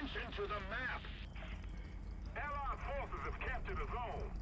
attention to the map! Allied forces have captured a zone.